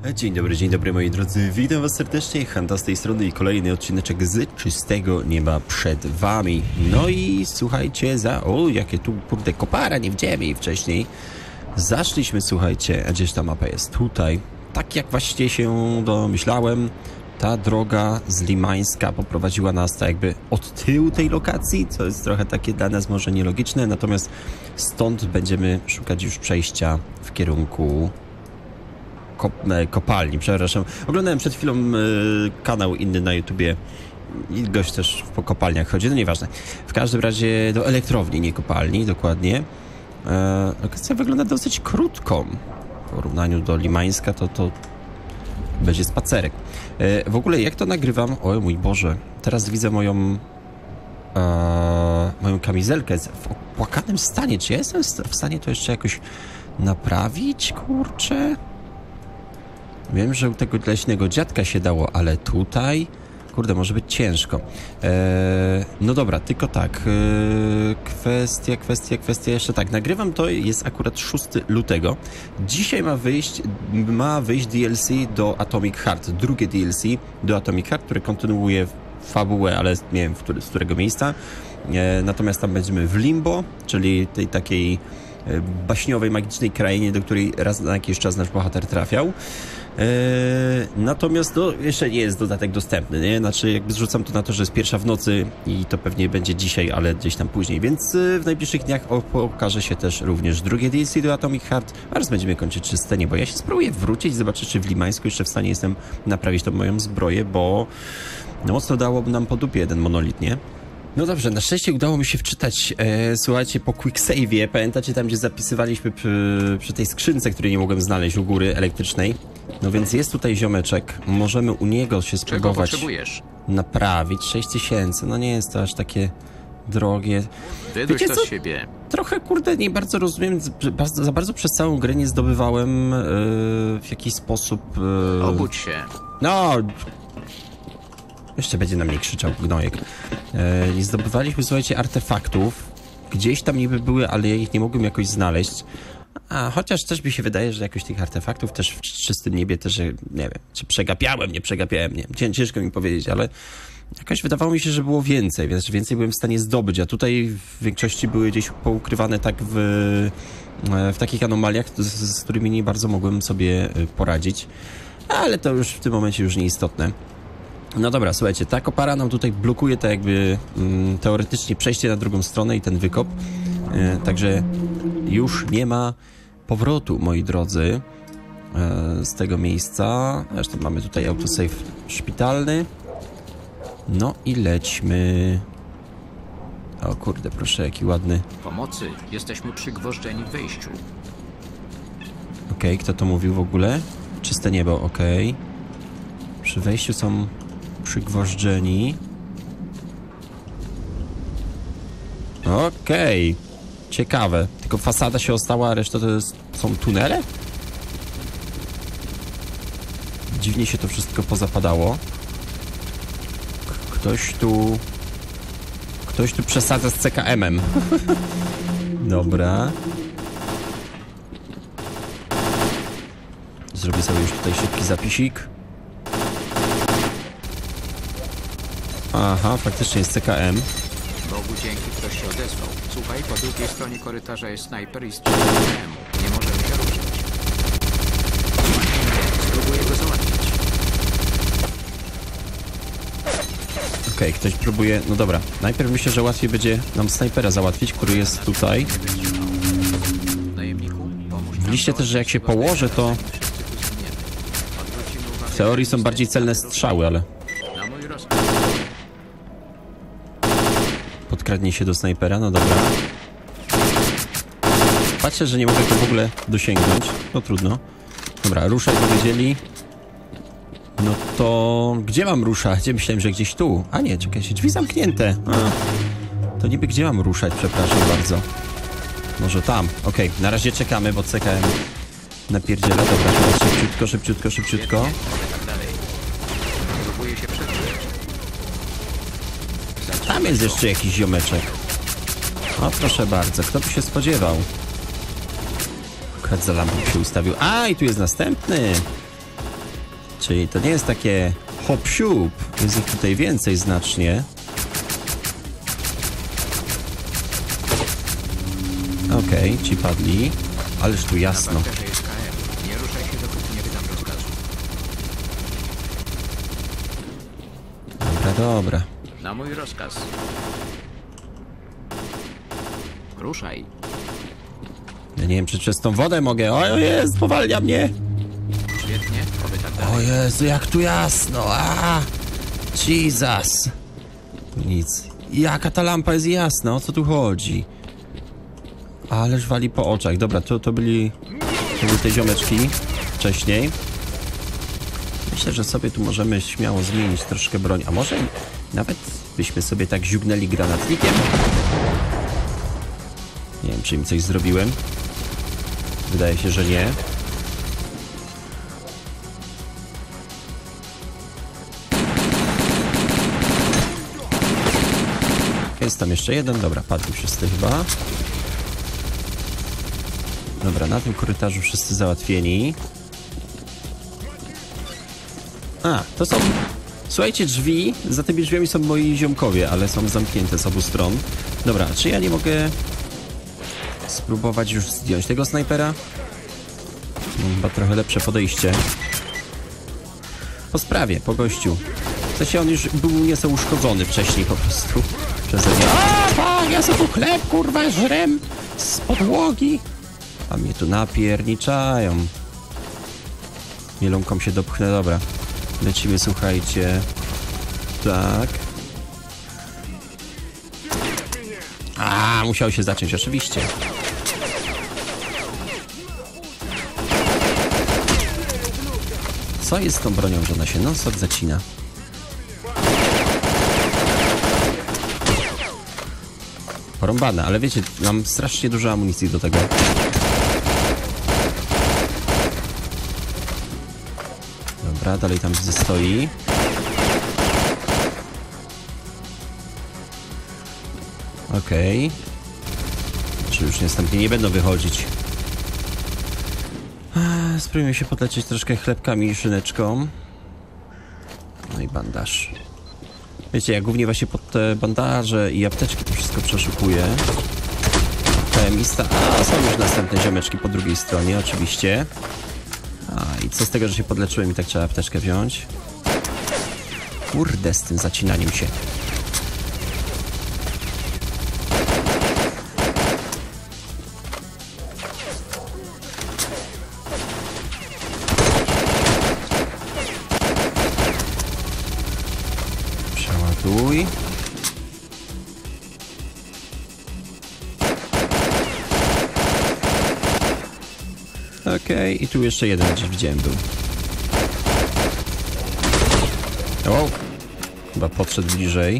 Dzień dobry moi drodzy, witam was serdecznie, Hanta z tej strony i kolejny odcineczek z czystego nieba przed wami. No i słuchajcie, jakie tu kurde kopara, nie widziałem jej wcześniej. Zaszliśmy, słuchajcie, a gdzieś ta mapa jest tutaj. Tak jak właśnie się domyślałem, ta droga z Limańska poprowadziła nas tak jakby od tyłu tej lokacji, co jest trochę takie dla nas może nielogiczne, natomiast stąd będziemy szukać już przejścia w kierunku kopalni, przepraszam. Oglądałem przed chwilą kanał inny na YouTubie i gość też po kopalniach chodzi, no nieważne. W każdym razie do elektrowni, nie kopalni, dokładnie. Lokacja wygląda dosyć krótko. W porównaniu do Limańska to będzie spacerek. W ogóle jak to nagrywam? O mój Boże, teraz widzę moją kamizelkę w opłakanym stanie. Czy ja jestem w stanie to jeszcze jakoś naprawić? Kurczę. Wiem, że u tego leśnego dziadka się dało, ale tutaj... Kurde, może być ciężko. No dobra, tylko tak. Kwestia jeszcze tak. Nagrywam to, jest akurat 6 lutego. Dzisiaj ma wyjść DLC do Atomic Heart. Drugie DLC do Atomic Heart, które kontynuuje fabułę, ale nie wiem z którego miejsca. Natomiast tam będziemy w Limbo, czyli tej takiej baśniowej, magicznej krainie, do której raz na jakiś czas nasz bohater trafiał. Natomiast no, jeszcze nie jest dodatek dostępny, nie? Znaczy jakby zrzucam to na to, że jest pierwsza w nocy i to pewnie będzie dzisiaj, ale gdzieś tam później, więc w najbliższych dniach pokaże się też również drugie DLC do Atomic Heart, a teraz będziemy kończyć czyste niebo. Ja się spróbuję wrócić, zobaczyć, czy w Limańsku jeszcze w stanie jestem naprawić tą moją zbroję, bo no mocno dałoby nam po dupie jeden monolit, nie? No dobrze, na szczęście udało mi się wczytać, słuchajcie, po quick save'ie, pamiętacie tam, gdzie zapisywaliśmy przy tej skrzynce, której nie mogłem znaleźć u góry elektrycznej? No więc jest tutaj ziomeczek, możemy u niego się spróbować naprawić. 6000, no nie jest to aż takie drogie. Wiecie co? Siebie. Trochę, kurde, nie bardzo rozumiem, za bardzo przez całą grę nie zdobywałem w jakiś sposób... Obudź się. No... Jeszcze będzie na mnie krzyczał gnojek. Nie zdobywaliśmy, słuchajcie, artefaktów. Gdzieś tam niby były, ale ja ich nie mogłem jakoś znaleźć. A chociaż też mi się wydaje, że jakoś tych artefaktów też w czystym niebie też, nie wiem, czy przegapiałem, nie przegapiałem, nie. Ciężko mi powiedzieć, ale jakoś wydawało mi się, że było więcej, więc więcej byłem w stanie zdobyć, a tutaj w większości były gdzieś poukrywane tak w takich anomaliach, z którymi nie bardzo mogłem sobie poradzić. Ale to już w tym momencie już nieistotne. No dobra, słuchajcie, ta kopara nam tutaj blokuje tak jakby teoretycznie przejście na drugą stronę i ten wykop. Także już nie ma powrotu, moi drodzy, z tego miejsca. Zresztą mamy tutaj autosave szpitalny. No i lećmy. O kurde, proszę, jaki ładny. Pomocy, jesteśmy przygwożdżeni w wejściu. Okej, kto to mówił w ogóle? Czyste niebo, okej. Przy wejściu są przygwożdżeni. Okej. Ciekawe. Tylko fasada się ostała, a reszta to są tunele? Dziwnie się to wszystko pozapadało. Ktoś tu przesadza z CKM-em. Dobra. Zrobię sobie już tutaj szybki zapisik. Aha, faktycznie jest CKM. Bogu dzięki, ktoś się odezwał. Słuchaj, po drugiej stronie korytarza jest snajper i strzela CKM-u. Nie możemy się ruszyć. Spróbuję go załatwić. Okej, ktoś próbuje... No dobra, najpierw myślę, że łatwiej będzie nam snajpera załatwić, który jest tutaj. Najemniku, pomóż. W liście też, że jak się położę, to... W teorii są bardziej celne strzały, ale... Na mój rozkaz. Podkradnie się do snajpera, no dobra. Patrzę, że nie mogę go w ogóle dosięgnąć. No trudno. Dobra, ruszaj, powiedzieli. No to... Gdzie mam ruszać? Myślałem, że gdzieś tu. A nie, czekajcie, drzwi zamknięte. To niby gdzie mam ruszać? Przepraszam bardzo. Może tam. Okej, na razie czekamy, bo CKM napierdziela. Dobra, szybciutko. Próbuję się przetrzeć. Tam jest jeszcze jakiś ziomeczek. O, proszę bardzo, kto by się spodziewał? Akurat za lampą się ustawił. A, i tu jest następny. Czyli to nie jest takie hop-siup. Jest ich tutaj więcej znacznie. Okej, ci padli. Ależ tu jasno. Na parterze jest KM. Nie ruszaj się, dopóki nie wydam rozkazu. Dobra, dobra. Na mój rozkaz. Ruszaj. Ja nie wiem, czy przez tą wodę mogę. O jest, powalnia mnie. Świetnie, oby tak O dalej. Jezu, jak tu jasno. A! Jesus. Nic. Jaka ta lampa jest jasna, o co tu chodzi? Ależ wali po oczach. Dobra, to były te ziomeczki wcześniej. Myślę, że sobie tu możemy śmiało zmienić troszkę broń. A może nawet byśmy sobie tak ziugnęli granatnikiem? Nie wiem, czy im coś zrobiłem. Wydaje się, że nie. Jest tam jeszcze jeden. Dobra, padli wszyscy chyba. Dobra, na tym korytarzu wszyscy załatwieni. A, to są... Słuchajcie, drzwi. Za tymi drzwiami są moi ziomkowie, ale są zamknięte z obu stron. Dobra, czy ja nie mogę spróbować już zdjąć tego snajpera? Mam chyba trochę lepsze podejście. Po sprawie, po gościu. W sensie on już był nieco uszkodzony wcześniej po prostu. Przeze mnie. A, ja sobie tu chleb, kurwa, żrem z podłogi. A mnie tu napierniczają. Mielonką się dopchnę, dobra. Lecimy, słuchajcie. Tak. A, musiał się zacząć, oczywiście. Co jest z tą bronią, że ona się non-stop zacina? Porąbane, ale wiecie, mam strasznie dużo amunicji do tego. Dobra, dalej tam stoi. Okej. Czy już następnie nie będą wychodzić? Spróbujmy się podlecieć troszkę chlebkami i szyneczką. No i bandaż. Wiecie, ja głównie właśnie pod te bandaże i apteczki to wszystko przeszukuję. PMista. A, są już następne ziomeczki po drugiej stronie, oczywiście. A, i co z tego, że się podleczyłem i tak trzeba apteczkę wziąć? Kurde, z tym zacinaniem się. Przeładuj. Okej, i tu jeszcze jeden gdzieś widziałem był. O! Chyba podszedł bliżej.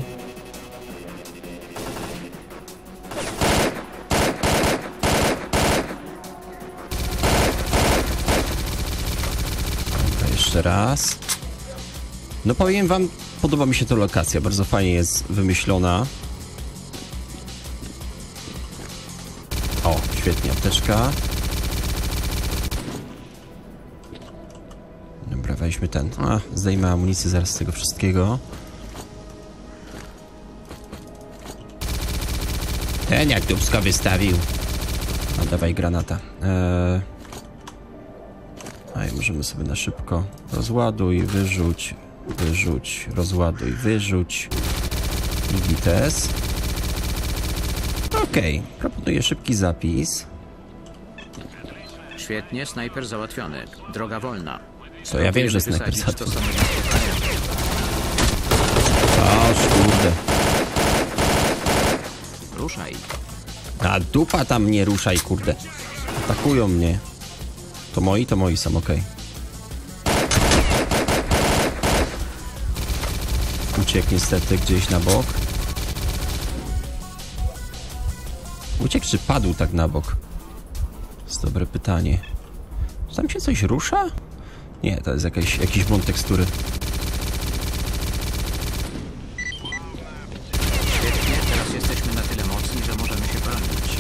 Dobra, jeszcze raz. No powiem wam, podoba mi się ta lokacja, bardzo fajnie jest wymyślona. O, świetnie, apteczka. Dobra, weźmy ten. A, zdejmę amunicję zaraz z tego wszystkiego. Ten jak dubsko wystawił. No dawaj granata. A i możemy sobie na szybko rozładuj, wyrzuć, wyrzuć, rozładuj, wyrzuć. Drugi test. Okej, proponuję szybki zapis. Świetnie, snajper załatwiony. Droga wolna. Co, ja wiem, że snajper Wysadzić to załatwiony. samo Aż kurde. Ruszaj. A dupa tam nie ruszaj, kurde. Atakują mnie. To moi są, okej. Uciekł niestety gdzieś na bok. Uciekł czy padł tak na bok? To jest dobre pytanie. Czy tam się coś rusza? Nie, to jest jakiś błąd tekstury. Świetnie, teraz jesteśmy na tyle mocni, że możemy się bronić.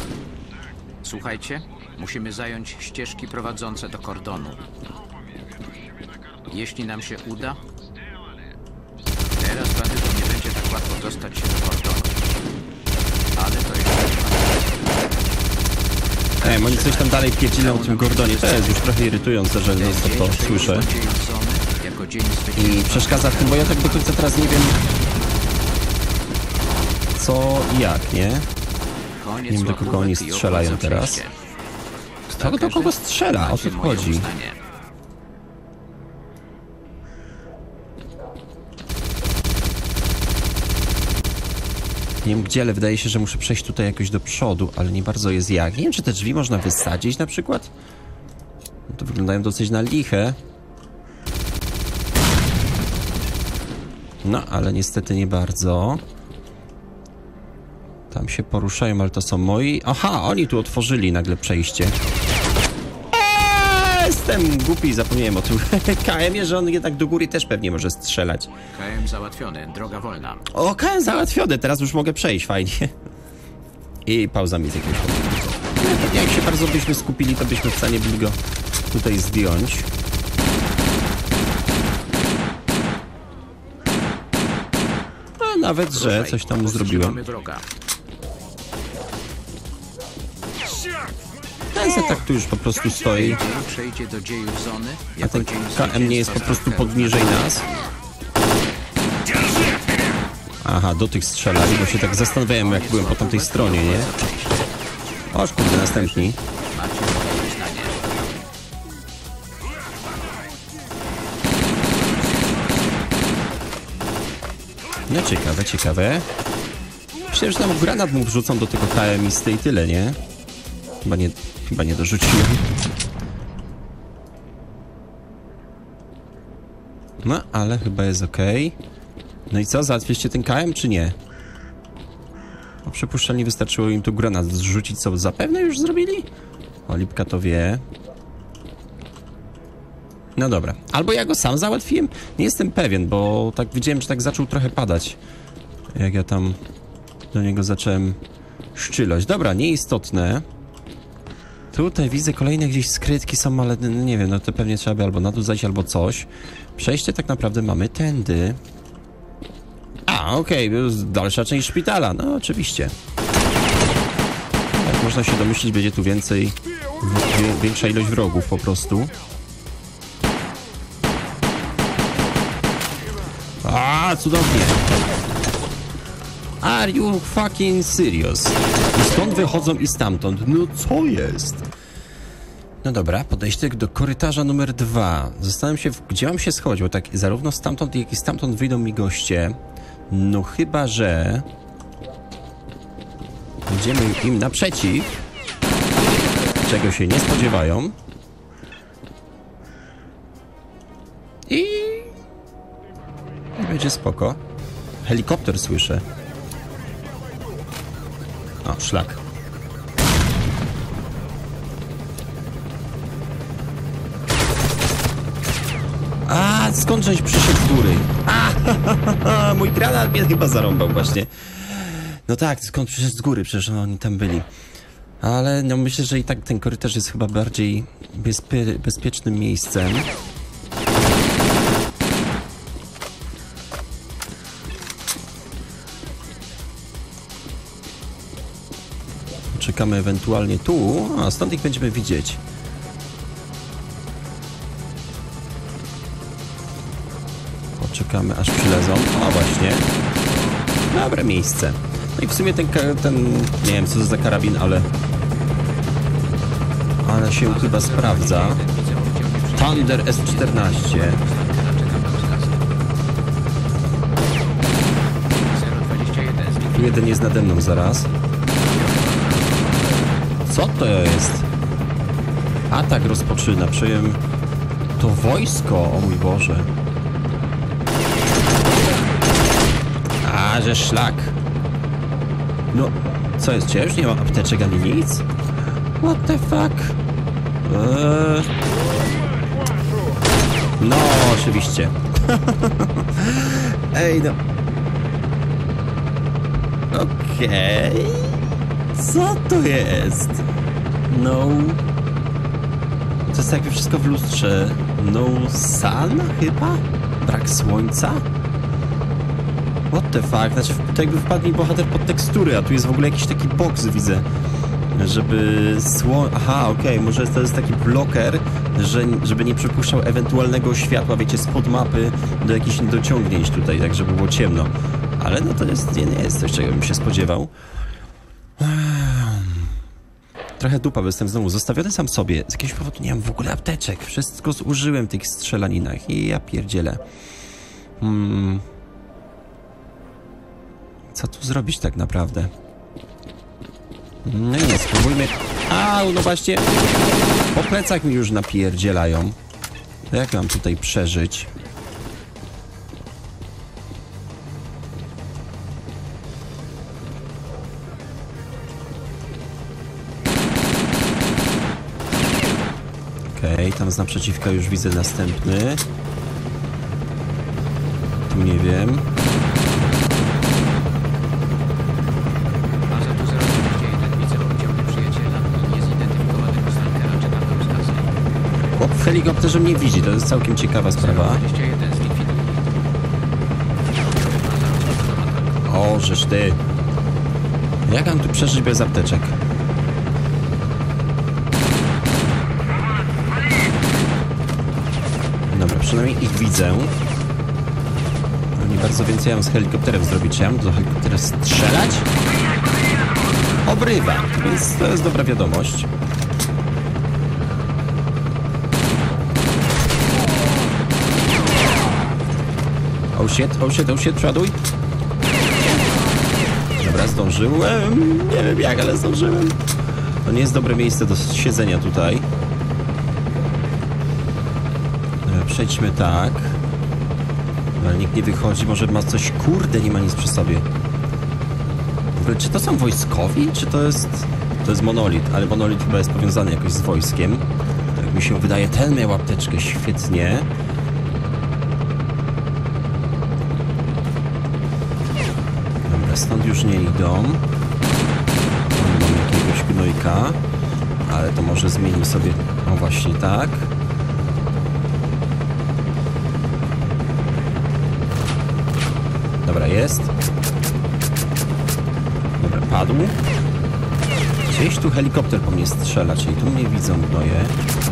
Słuchajcie, musimy zająć ścieżki prowadzące do kordonu. Jeśli nam się uda, teraz bandytom nie będzie tak łatwo dostać się do kordonu. Ale to jeszcze... Oni coś tam dalej pierdzilą o tym Gordonie. To jest już trochę irytujące, że to słyszę. I przeszkadza w tym, bo ja tak do końca teraz nie wiem co i jak, nie? Nie wiem, do kogo oni strzelają teraz. Kto do kogo strzela? O co chodzi? Nie wiem gdzie, ale wydaje się, że muszę przejść tutaj jakoś do przodu, ale nie bardzo jest jak. Nie wiem, czy te drzwi można wysadzić na przykład? No to wyglądają dosyć na liche. No, ale niestety nie bardzo. Tam się poruszają, ale to są moi... Aha, oni tu otworzyli nagle przejście. Jestem głupi, zapomniałem o tym KM-ie, że on jednak do góry też pewnie może strzelać. KM załatwiony, droga wolna. O, KM załatwiony, teraz już mogę przejść, fajnie. I pauza mi z jakimś powodu. Jak się bardzo byśmy skupili, to byśmy w stanie byli go tutaj zdjąć. A nawet, że coś tam zrobiłem. Ten se tak tu już po prostu stoi. A ten KM nie jest po prostu poniżej nas. Aha, do tych strzelali, bo się tak zastanawiałem, jak byłem po tamtej stronie, nie? Oż kurde, następni. No ciekawe, ciekawe. Myślałem, że tam granat mu wrzucą do tego KM-isty i tyle, nie? Chyba nie dorzuciłem. No, ale chyba jest okej. No i co, załatwiliście ten KM, czy nie? No, przypuszczalnie wystarczyło im tu granat zrzucić, co zapewne już zrobili? O, Lipka to wie. No dobra. Albo ja go sam załatwiłem? Nie jestem pewien, bo tak widziałem, że tak zaczął trochę padać. Jak ja tam do niego zacząłem szczylać. Dobra, nieistotne. Tutaj widzę kolejne gdzieś skrytki są, ale nie wiem, no to pewnie trzeba by albo na dół zajść, albo coś. Przejście tak naprawdę mamy tędy. A, okej, dalsza część szpitala, no oczywiście. Jak można się domyślić, będzie tu większa ilość wrogów po prostu. A, cudownie. Are you fucking serious? I stąd wychodzą i stamtąd. No co jest? No dobra, podejście do korytarza numer 2. Zastanawiam się, gdzie mam się schodzić, bo tak zarówno stamtąd, jak i stamtąd wyjdą mi goście. No chyba, że... Idziemy im naprzeciw. Czego się nie spodziewają. I będzie spoko. Helikopter słyszę. O, szlak. A, skąd żeś przyszedł z góry? A, mój granat mnie chyba zarąbał właśnie. No tak, skąd przyszedł z góry? Przecież oni tam byli. Ale no myślę, że i tak ten korytarz jest chyba bardziej bezpiecznym miejscem. Czekamy ewentualnie tu, a stąd ich będziemy widzieć. Poczekamy aż przylezą. O właśnie. Dobre miejsce. No i w sumie ten nie wiem co to za karabin, ale się chyba sprawdza. Thunder S14. Tu jeden jest nade mną zaraz. Co to jest? Atak rozpoczyna. Przejem to wojsko. O mój Boże. A, że szlak. No, co jest? Czy ja już nie mam apteczek ani nic? What the fuck? No, oczywiście. Ej, no. Okej. Co to jest? No. To jest jakby wszystko w lustrze. No sun chyba? Brak słońca? What the fuck? Znaczy, to jakby wpadł mi bohater pod tekstury, a tu jest w ogóle jakiś taki boks, widzę. Żeby Aha, okej, może to jest taki bloker, żeby nie przypuszczał ewentualnego światła, wiecie, spod mapy do jakichś niedociągnięć tutaj, tak żeby było ciemno. Ale no to nie jest coś, czego bym się spodziewał. Trochę dupa, bo jestem znowu zostawiony sam sobie. Z jakiegoś powodu nie mam w ogóle apteczek. Wszystko zużyłem w tych strzelaninach i ja pierdzielę. Co tu zrobić tak naprawdę? No nie, spróbujmy... no właśnie... Po plecach mi już napierdzielają. To jak mam tutaj przeżyć? Okej, tam z naprzeciwka już widzę następny. Tu nie wiem. Chłop w helikopterze mnie widzi, to jest całkiem ciekawa sprawa. O, żeż ty. Jak mam tu przeżyć bez apteczek? Dobra, przynajmniej ich widzę. Nie bardzo więcej mam z helikopterem zrobić. Czy ja mam do helikoptera strzelać? Obrywa, więc to jest dobra wiadomość. Oh shit, przoduj. Dobra, zdążyłem. Nie wiem jak, ale zdążyłem. To nie jest dobre miejsce do siedzenia tutaj. Dobra, przejdźmy tak. Ale nikt nie wychodzi, może ma coś... Kurde, nie ma nic przy sobie. W ogóle, czy to są wojskowi, czy to jest... To jest monolit, ale monolit chyba jest powiązany jakoś z wojskiem. Tak mi się wydaje, ten miał apteczkę, świetnie. Stąd już nie idą. Mam jakiegoś gnojka. Ale to może zmienimy sobie... O, właśnie tak. Dobra, jest. Dobra, padł. Gdzieś tu helikopter po mnie strzela, czyli tu mnie widzą gnoje.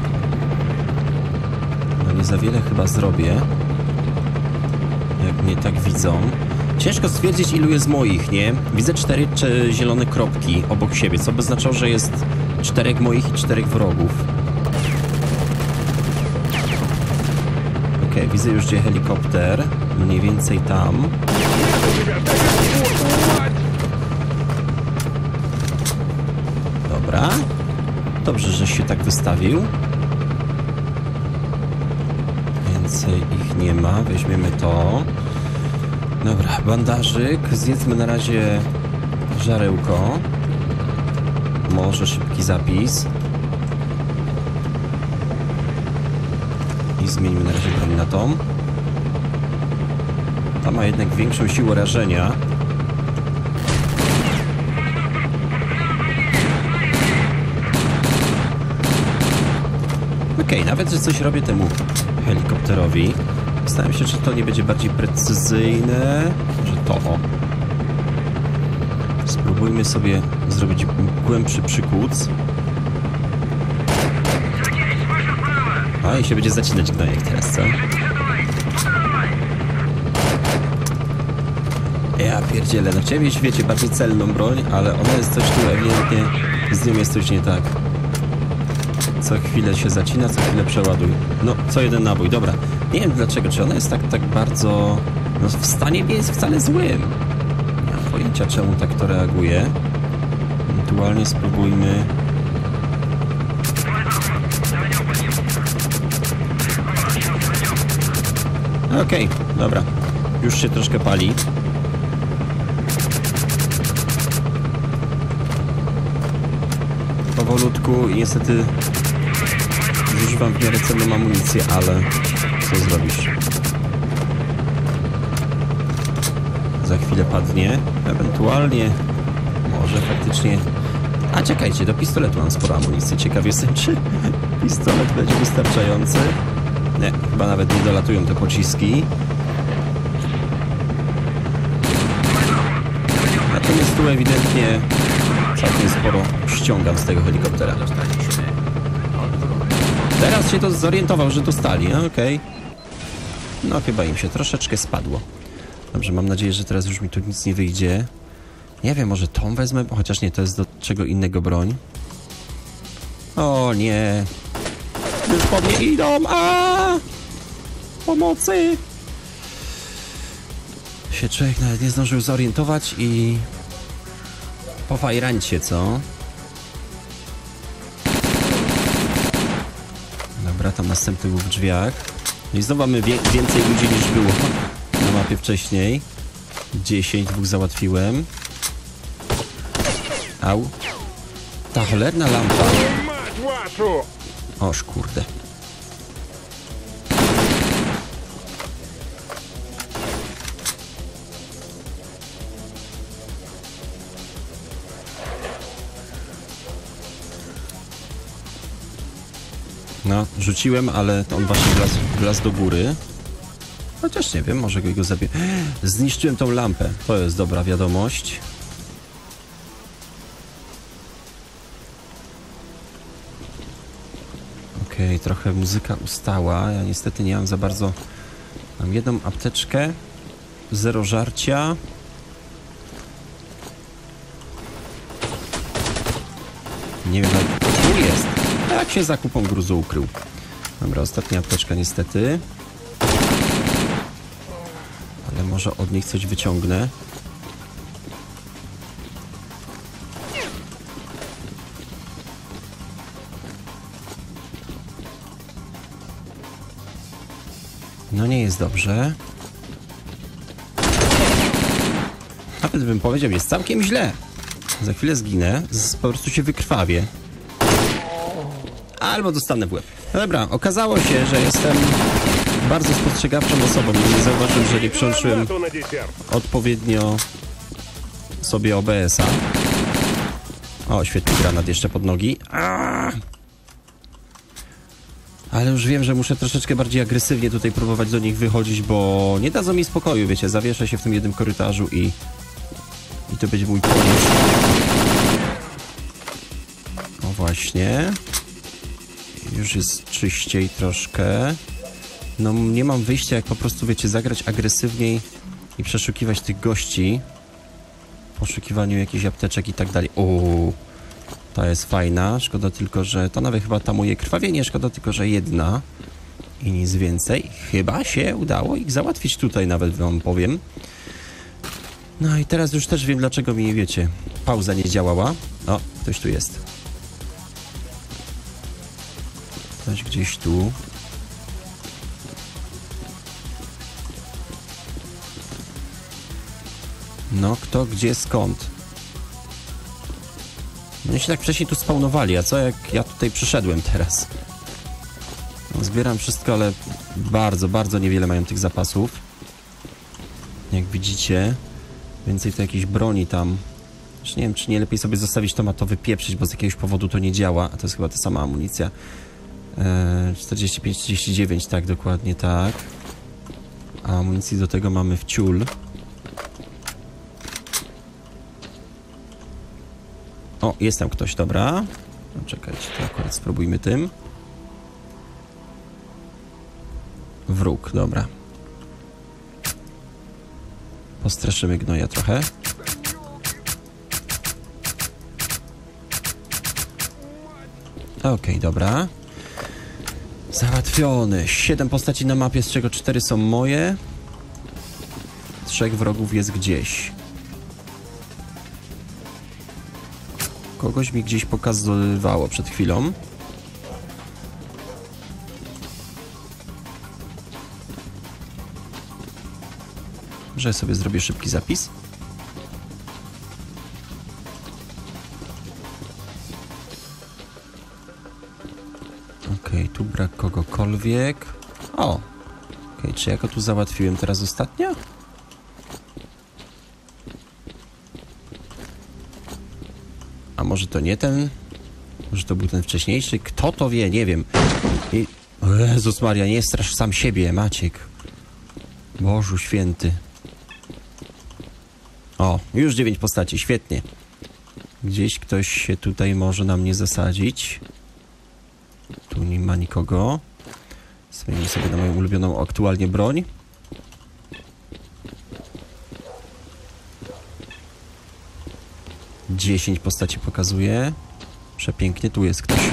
No nie za wiele chyba zrobię. Jak mnie tak widzą. Ciężko stwierdzić, ilu jest moich, nie? Widzę 4 zielone kropki obok siebie, co by znaczyło, że jest 4 moich i 4 wrogów. Okej, widzę już gdzie helikopter. Mniej więcej tam. Dobra. Dobrze, że się tak wystawił. Więcej ich nie ma. Weźmiemy to. Dobra, bandażyk. Zjedzmy na razie żarełko. Może szybki zapis. I zmieńmy na razie broń na tą. Ta ma jednak większą siłę rażenia. Okej, nawet że coś robię temu helikopterowi. Zastanawiam się, czy to nie będzie bardziej precyzyjne, że to o. Spróbujmy sobie zrobić głębszy przykuc. A i się będzie zacinać gnojek teraz, co? Ja pierdzielę, no chciałem mieć, wiecie, bardziej celną broń, ale ona jest coś tu ewidentnie, z nią jest coś nie tak. Co chwilę się zacina, co chwilę przeładuj. No, co jeden nabój, dobra. Nie wiem dlaczego, czy ona jest tak bardzo... No w stanie nie jest wcale złym. Nie mam pojęcia, czemu tak to reaguje. Ewentualnie spróbujmy... Okej, dobra. Już się troszkę pali. Powolutku i niestety zużywam w miarę cenną amunicję, ale co zrobisz? Za chwilę padnie. Ewentualnie może faktycznie... A czekajcie, do pistoletu mam sporo amunicji. Ciekaw jestem, czy pistolet będzie wystarczający. Nie, chyba nawet nie dolatują te pociski. Natomiast tu ewidentnie całkiem sporo ściągam z tego helikoptera. Teraz się to zorientował, że dostali, okej. No chyba im się troszeczkę spadło. Dobrze, mam nadzieję, że teraz już mi tu nic nie wyjdzie. Nie wiem, może tą wezmę, chociaż nie, to jest do czego innego broń. O nie. Już po mnie idą, pomocy! Się człowiek nawet nie zdążył zorientować i... po fajrancie, co? Dobra, tam następny był w drzwiach. No i znowu mamy więcej ludzi niż było na mapie wcześniej. 10, dwóch załatwiłem. Au. Ta cholerna lampa. Oż kurde. No, rzuciłem, ale on właśnie wlazł do góry. Chociaż nie wiem, może go zabiję. Zniszczyłem tą lampę. To jest dobra wiadomość. Okej, trochę muzyka ustała. Ja niestety nie mam za bardzo... Mam jedną apteczkę. 0 żarcia. Nie wiem, tu jest. Jak się za kupą gruzu ukrył. Dobra, ostatnia apteczka niestety. Ale może od nich coś wyciągnę. No nie jest dobrze. Nawet bym powiedział, jest całkiem źle. Za chwilę zginę, po prostu się wykrwawię. Albo dostanę w łeb. No dobra, okazało się, że jestem bardzo spostrzegawczą osobą. Nie zauważyłem, że nie przełączyłem odpowiednio sobie OBS-a. O, świetny granat jeszcze pod nogi. Ale już wiem, że muszę troszeczkę bardziej agresywnie tutaj próbować do nich wychodzić, bo nie dadzą mi spokoju, wiecie, zawieszę się w tym jednym korytarzu i to będzie mój koniec. O właśnie. Już jest czyściej troszkę. No nie mam wyjścia, jak po prostu, wiecie, zagrać agresywniej i przeszukiwać tych gości. W poszukiwaniu jakichś apteczek i tak dalej. Ta jest fajna. Szkoda tylko, że to nawet chyba tamuje krwawienie. Szkoda tylko, że jedna i nic więcej. Chyba się udało ich załatwić tutaj, nawet wam powiem. No i teraz już też wiem, dlaczego mi, wiecie, pauza nie działała. O, ktoś tu jest. Ktoś gdzieś tu. No, kto, gdzie, skąd? Mnie się tak wcześniej tu spawnowali, a co jak ja tutaj przyszedłem teraz? No, zbieram wszystko, ale bardzo, bardzo niewiele mają tych zapasów. Jak widzicie. Więcej to jakiejś broni tam. Już nie wiem, czy nie lepiej sobie zostawić tomatowy pieprzyć, bo z jakiegoś powodu to nie działa. A to jest chyba ta sama amunicja. 45-39, tak, dokładnie tak. A amunicji do tego mamy w ciul. O, jest tam ktoś, dobra. No, czekajcie, to akurat spróbujmy tym. Wróg, dobra. Postraszymy gnoja trochę. Okej, dobra. Załatwiony. 7 postaci na mapie, z czego 4 są moje. 3 wrogów jest gdzieś. Kogoś mi gdzieś pokazywało przed chwilą. Że sobie zrobię szybki zapis. Okej, tu brak kogokolwiek. O! Okej, czy ja go tu załatwiłem teraz ostatnio? A może to nie ten? Może to był ten wcześniejszy? Kto to wie? Nie wiem. I... O, O Jezus Maria, nie strasz sam siebie, Maciek. Bożu święty. O, już 9 postaci, świetnie. Gdzieś ktoś się tutaj może na mnie zasadzić. Tu nie ma nikogo. Zmienimy sobie na moją ulubioną aktualnie broń. Dziesięć postaci pokazuje. Przepięknie, tu jest ktoś.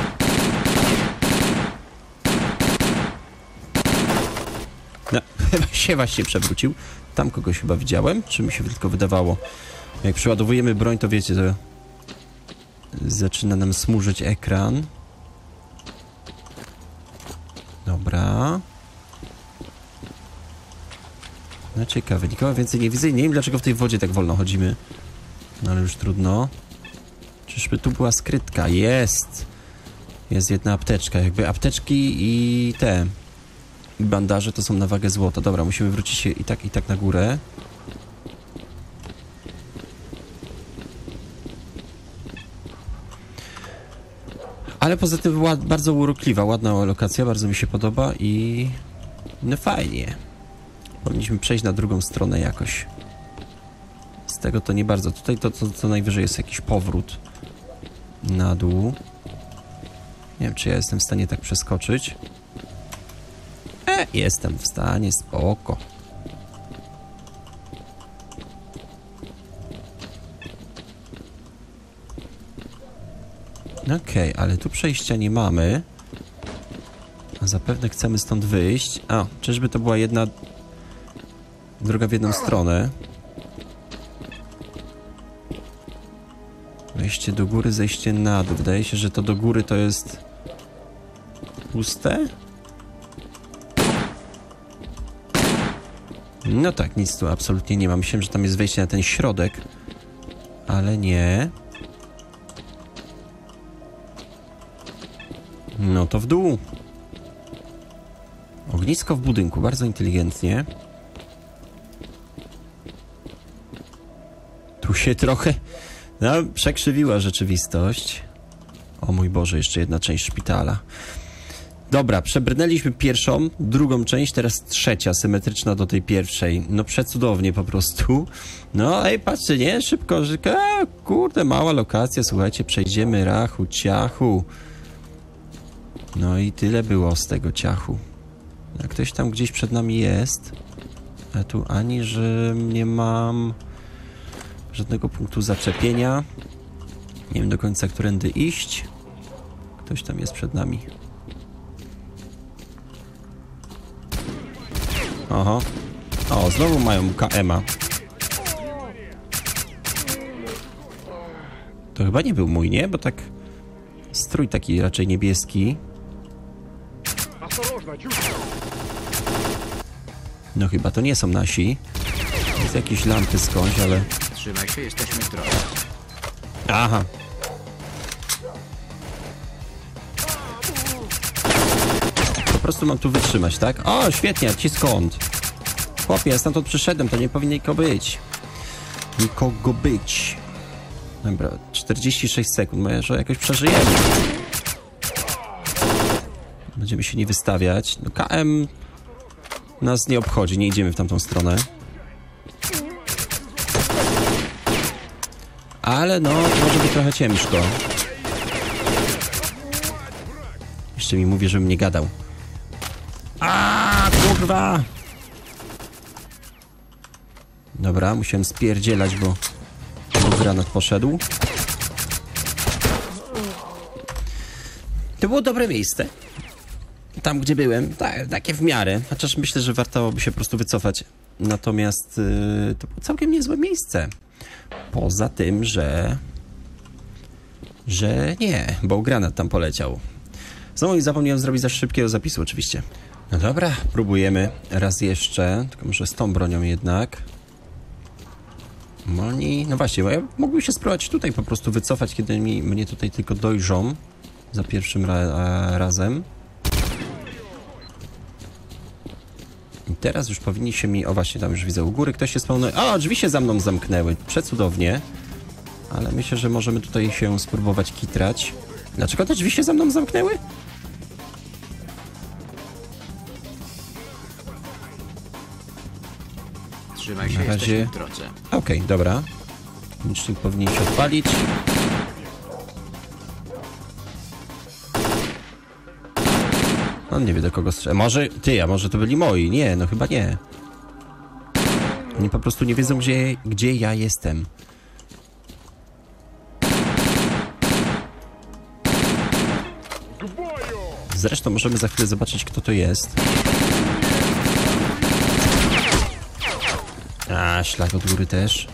No, chyba się właśnie przewrócił. Tam kogoś chyba widziałem, czy mi się tylko wydawało? Jak przeładowujemy broń, to wiecie, to zaczyna nam smużyć ekran. Dobra. No ciekawe, nikogo więcej nie widzę i nie wiem, dlaczego w tej wodzie tak wolno chodzimy. No ale już trudno. Czyżby tu była skrytka? Jest! Jest jedna apteczka. Jakby apteczki i te bandaże to są na wagę złota. Dobra, musimy wrócić się i tak na górę. Ale poza tym była bardzo urokliwa, ładna lokacja, bardzo mi się podoba i no fajnie. Powinniśmy przejść na drugą stronę jakoś. Z tego to nie bardzo. Tutaj to najwyżej jest jakiś powrót na dół. Nie wiem, czy ja jestem w stanie tak przeskoczyć. Jestem w stanie, spoko. Okej, ale tu przejścia nie mamy. A zapewne chcemy stąd wyjść. A, czyżby to była jedna droga w jedną stronę? Wejście do góry, zejście na dół. Wydaje się, że to do góry to jest puste? No tak, nic tu absolutnie nie ma. Myślałem, że tam jest wejście na ten środek, ale nie. No to w dół. Ognisko w budynku, bardzo inteligentnie. Tu się trochę przekrzywiła rzeczywistość. O mój Boże, jeszcze jedna część szpitala. Dobra, przebrnęliśmy pierwszą, drugą część, teraz trzecia, symetryczna do tej pierwszej. No przecudownie po prostu. No ej, patrzcie, nie? Szybko, że... kurde, mała lokacja, słuchajcie, przejdziemy rachu, ciachu. No i tyle było z tego ciachu. Jak ktoś tam gdzieś przed nami jest, a tu ani, że nie mam żadnego punktu zaczepienia. Nie wiem do końca, którędy iść. Ktoś tam jest przed nami. Oho. O, znowu mają KM-a. To chyba nie był mój, nie? Bo tak... Strój taki raczej niebieski. No chyba to nie są nasi. Jest jakieś lampy skądś, ale... Trzymaj się, jesteśmy w drodze. Aha. Po prostu mam tu wytrzymać, tak? O, świetnie, ci skąd? Chłopie, ja stamtąd przyszedłem, to nie powinien nikogo być. Nikogo być. Dobra, 46 sekund, może jakoś przeżyjemy. Będziemy się nie wystawiać. No KM nas nie obchodzi, nie idziemy w tamtą stronę. Ale no, może być trochę ciężko. Jeszcze mi mówi, żebym nie gadał. A kurwa! Dobra, musiałem spierdzielać, bo granat poszedł. To było dobre miejsce. Tam, gdzie byłem, takie w miarę. Chociaż myślę, że warto by się po prostu wycofać. Natomiast to było całkiem niezłe miejsce. Poza tym, że nie, bo granat tam poleciał. Znowu i zapomniałem zrobić za szybkiego zapisu oczywiście. No dobra, próbujemy raz jeszcze, tylko może z tą bronią jednak. No właśnie, bo ja mógłbym się spróbować tutaj po prostu wycofać, kiedy mnie tutaj tylko dojrzą za pierwszym razem. I teraz już powinni się mi... O właśnie, tam już widzę u góry, ktoś się spełnił. O, drzwi się za mną zamknęły, przecudownie. Ale myślę, że możemy tutaj się spróbować kitrać. Dlaczego te drzwi się za mną zamknęły? Trzymaj się, Na razie- jesteśmy w drodze. Okej, dobra. Licznik powinien się odpalić. On nie wie, do kogo strzela. Może ty, a może to byli moi? Nie, no chyba nie. Oni po prostu nie wiedzą, gdzie ja jestem. Zresztą możemy za chwilę zobaczyć, kto to jest. A, szlak od góry też.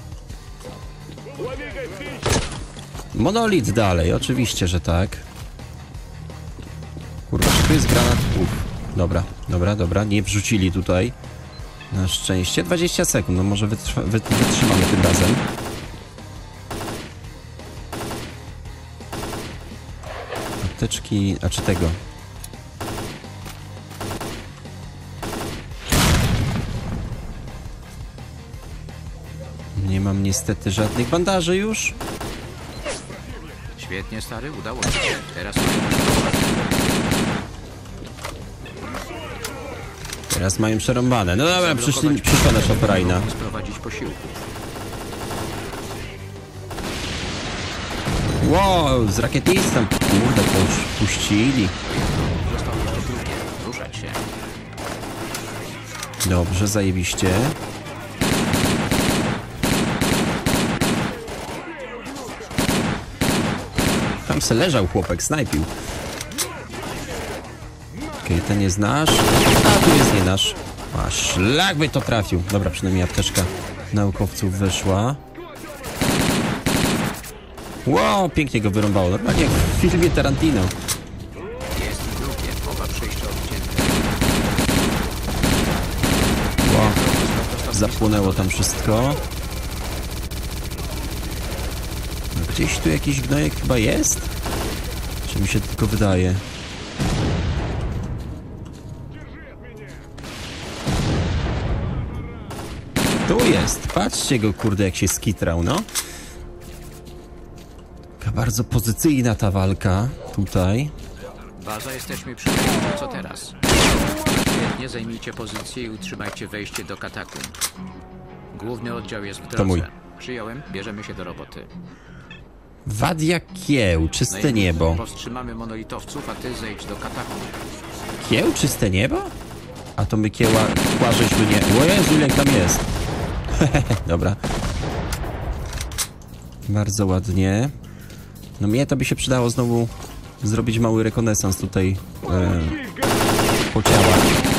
Monolit dalej, oczywiście, że tak. Kurwa, czy tu jest granat? Dobra, nie wrzucili tutaj. Na szczęście. 20 sekund, no może wytrzymamy tym razem. Apteczki, a czy tego? Nie mam niestety żadnych bandaży już. Świetnie, stary, udało się. Teraz Teraz mają przerąbane. No dobra, przyszła nasza frajna. sprowadzić posiłków. Wow, z rakietistą. Kurde, to już puścili. Zostało jeszcze drugie. Ruszać się. Dobrze, zajebiście. Tam se leżał chłopek, snajpił. Okej, ten jest nasz. A, tu jest nie nasz. A, szlak by to trafił. Dobra, przynajmniej apteczka naukowców wyszła. Wow, pięknie go wyrąbało. Normalnie jak w filmie Tarantino. Jest i drugie. Oba przejścia odcięte. Wow. Zapłonęło tam wszystko. No, gdzieś tu jakiś gnojek chyba jest? Czy mi się tylko wydaje? Tu jest. Patrzcie go, kurde, jak się skitrał, no. Taka bardzo pozycyjna ta walka tutaj. Baza, jesteśmy przy wejściu. Co teraz? Świetnie, zajmijcie pozycję i utrzymajcie wejście do katakumb. Główny oddział jest w drodze. mój. Przyjąłem, bierzemy się do roboty. Wadia kieł, czyste niebo. Powstrzymamy monolitowców, a ty zejdź do katakumb. Kieł, czyste niebo? A to my kła żeśmy nie... O Jezu, jak tam jest. Dobra. Bardzo ładnie. No mnie to by się przydało znowu zrobić mały rekonesans tutaj po ciałach.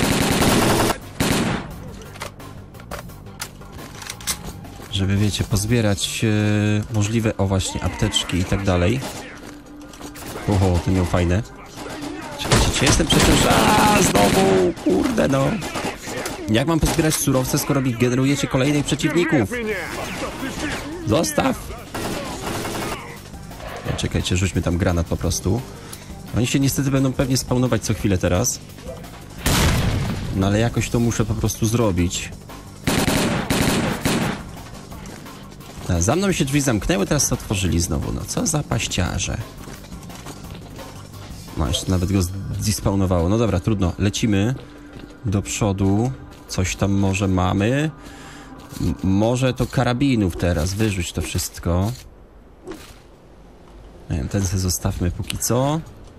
Żeby, wiecie, pozbierać możliwe, o właśnie, apteczki i tak dalej. Oho, to miał fajne. Czekajcie, jestem przecież... A, znowu! Kurde, no. Jak mam pozbierać surowce, skoro mi generujecie kolejnych przeciwników? Zostaw! No, czekajcie, rzućmy tam granat po prostu. Oni się niestety będą pewnie spawnować co chwilę teraz. No ale jakoś to muszę po prostu zrobić. A, za mną się drzwi zamknęły, teraz to otworzyli znowu. No co za paściarze. No jeszcze nawet go zespawnowało. No dobra, trudno. Lecimy do przodu. Coś tam może mamy. Może to karabinów teraz. Wyrzuć to wszystko. Nie wiem, ten sobie zostawmy póki co.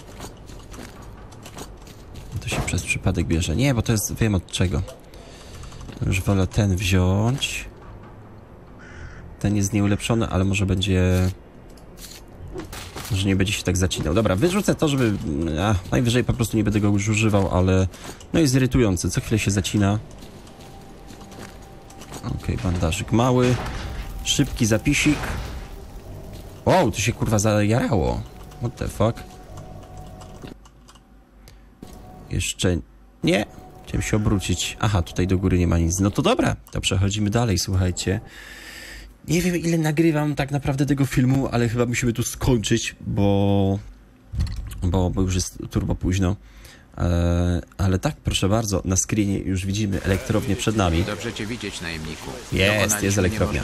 To się przez przypadek bierze. Nie, bo to jest... Wiem od czego. Już wolę ten wziąć. Ten jest nieulepszony, ale może będzie... Może nie będzie się tak zacinał. Dobra, wyrzucę to, żeby... najwyżej po prostu nie będę go już używał, ale... No jest irytujący. Co chwilę się zacina. Okej, bandażyk mały. Szybki zapisik. Wow, to się kurwa zajarało. What the fuck? Jeszcze... Nie. Chciałem się obrócić. Aha, tutaj do góry nie ma nic. No to dobra, to przechodzimy dalej, słuchajcie. Nie wiem, ile nagrywam tak naprawdę tego filmu, ale chyba musimy tu skończyć, bo już jest turbo późno. Ale tak, proszę bardzo, na screenie już widzimy elektrownię przed nami. Dobrze cię widzieć, najemniku. Jest elektrownia.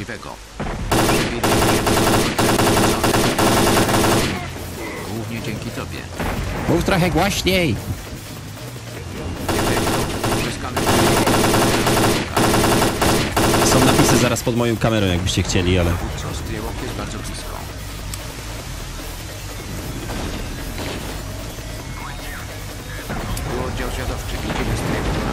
Głównie dzięki tobie. Mów trochę głośniej! Są zaraz pod moją kamerą, jakbyście chcieli, ale... Dowódco, Stryłok jest bardzo blisko. Tu oddział zwiadowczy. Widzimy Stryłoka.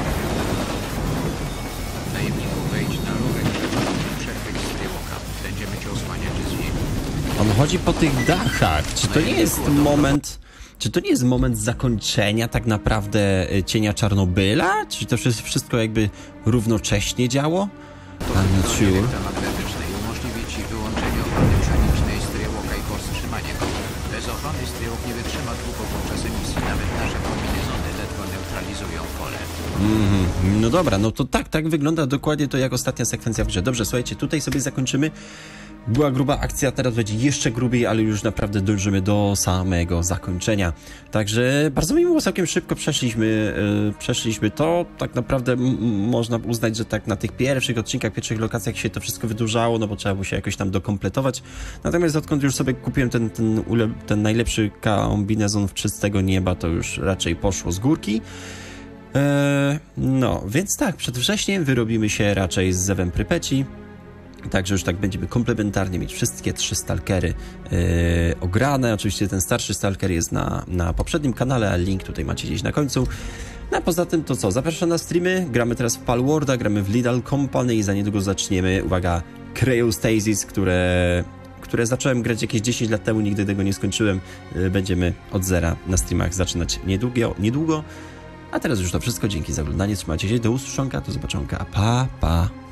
Najemniku, wejdź na rurę grzewczą i przechwyć Stryłoka. Będziemy cię osłaniać z ziemi. On chodzi po tych dachach. Czy to nie jest moment... Czy to nie jest moment zakończenia tak naprawdę cienia Czarnobyla? Czy to wszystko jakby równocześnie działo? I'm not sure. Elektromagnetycznej umożliwi ci wyłączenie ochrony pszenicznej Stryłoka i powstrzymanie go. Bez ochrony Stryłok nie wytrzyma długo podczas emisji. Nawet nasze kombinezony ledwo neutralizują pole. No dobra, no to tak wygląda dokładnie to jak ostatnia sekwencja w grze. Dobrze, słuchajcie, tutaj sobie zakończymy. Była gruba akcja, teraz będzie jeszcze grubiej, ale już naprawdę dążymy do samego zakończenia. Także bardzo mi miło, całkiem szybko przeszliśmy to. Tak naprawdę można uznać, że tak na tych pierwszych odcinkach, pierwszych lokacjach się to wszystko wydłużało, no bo trzeba było się jakoś tam dokompletować. Natomiast odkąd już sobie kupiłem ten najlepszy kombinezon w czystego nieba, to już raczej poszło z górki. No, więc tak, przed wrześniem wyrobimy się raczej z Zewem Prypeci. Także już tak będziemy komplementarnie mieć wszystkie 3 stalkery ograne. Oczywiście ten starszy stalker jest na poprzednim kanale, a link tutaj macie gdzieś na końcu. No a poza tym to co? Zapraszam na streamy. Gramy teraz w Palworlda, gramy w Lethal Company i za niedługo zaczniemy, uwaga, Cryostasis, które zacząłem grać jakieś 10 lat temu, nigdy tego nie skończyłem. Będziemy od zera na streamach zaczynać niedługo. A teraz już to wszystko. Dzięki za oglądanie. Trzymajcie się. Do usłyszonka. Do zobaczonka. Pa, pa.